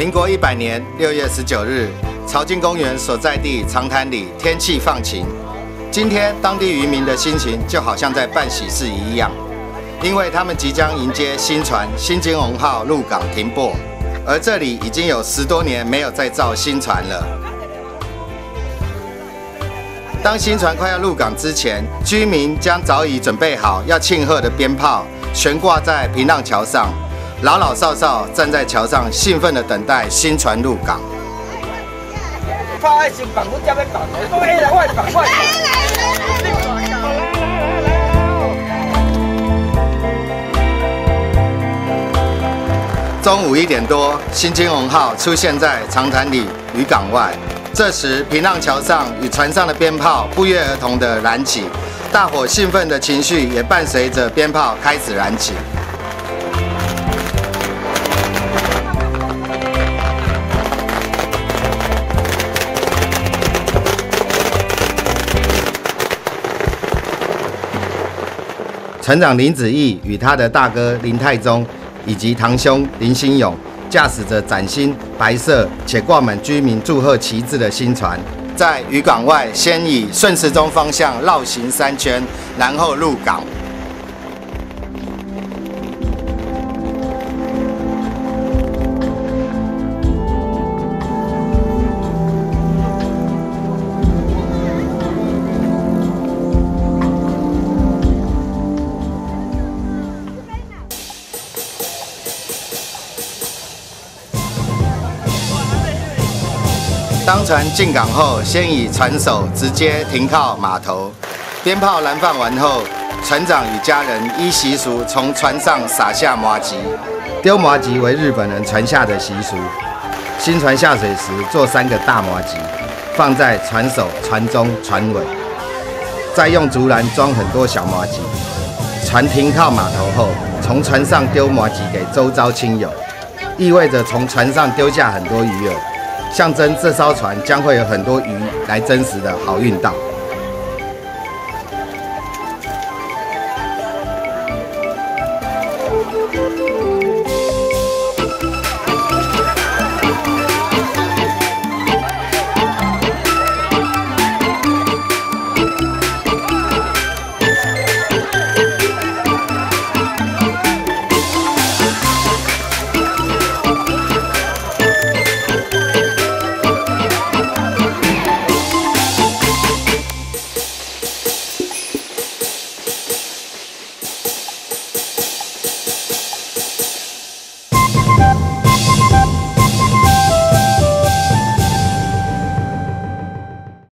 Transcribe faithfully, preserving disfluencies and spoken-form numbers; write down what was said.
民国一百年六月十九日，潮境公园所在地长滩里天气放晴。今天当地渔民的心情就好像在办喜事一样，因为他们即将迎接新船“新金鸿号”入港停泊，而这里已经有十多年没有再造新船了。当新船快要入港之前，居民将早已准备好要庆贺的鞭炮悬挂在平浪桥上，老老少少站在桥上，兴奋地等待新船入港。 炮爱先放，我才要放。我来，我来放，我来放。 中午一点多，新金鸿号出现在长滩里渔港外。这时，平浪桥上与船上的鞭炮不约而同地燃起，大伙兴奋的情绪也伴随着鞭炮开始燃起。船长林子毅与他的大哥林泰忠，以及堂兄林兴勇，驾驶着崭新白色且挂满居民祝贺旗帜的新船，在渔港外先以顺时钟方向绕行三圈，然后入港。当船进港后，先以船首直接停靠码头，鞭炮燃放完后，船长与家人依习俗从船上撒下麻糬。丢麻糬为日本人传下的习俗。新船下水时，做三个大麻糬，放在船首、船中、船尾，再用竹篮装很多小麻糬。船停靠码头后，从船上丢麻糬给周遭亲友，意味着从船上丢下很多鱼饵。象征这艘船将会有很多鱼来真实的好运到。